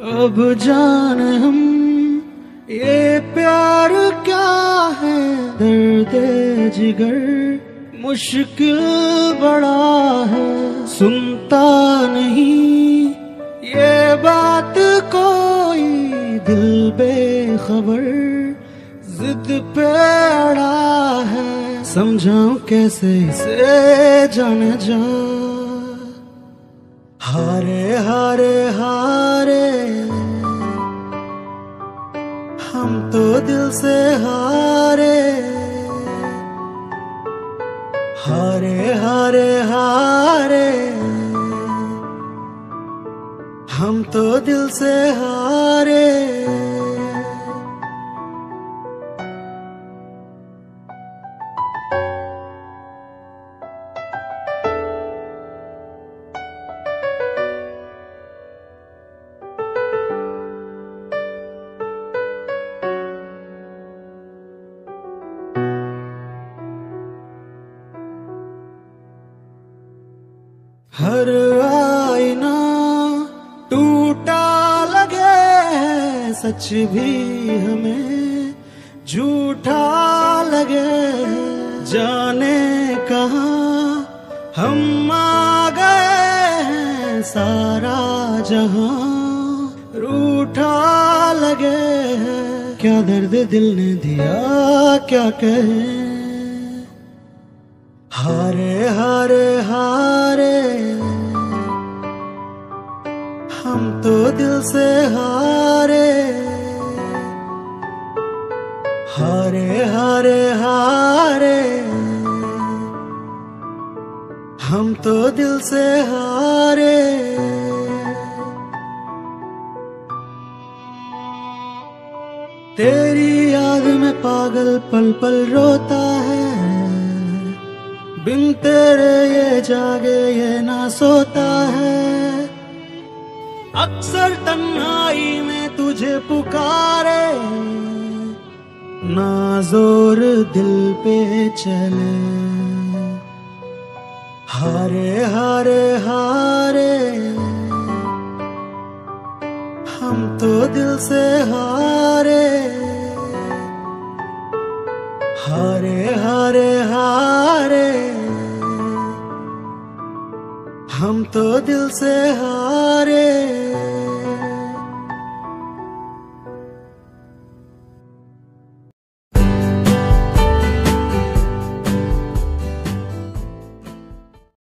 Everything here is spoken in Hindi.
अब जान हम ये प्यार क्या है, दर्द जिगर मुश्किल बड़ा है। सुनता नहीं ये बात कोई, दिल बेखबर जिद पे अड़ा है। समझाऊं कैसे इसे जाने जा, हारे हारे हारे हम तो दिल से हारे। हारे हारे हारे हम तो दिल से हारे। हर आईना टूटा लगे है, सच भी हमें झूठा लगे। जाने कहाँ हम आ गए हैं, सारा जहां रूठा लगे है। क्या दर्द दिल ने दिया क्या कहें, हारे हारे हारे हम तो दिल से हारे। हारे हारे हारे हम तो दिल से हारे। तेरी याद में पागल पल पल रोता है, बिन तेरे ये जागे ये ना सोता है। अक्सर तन्हाई में तुझे पुकारे, ना जोर दिल पे चले। हारे हारे हारे हम तो दिल से हारे। हारे हारे हारे हम तो दिल से हारे।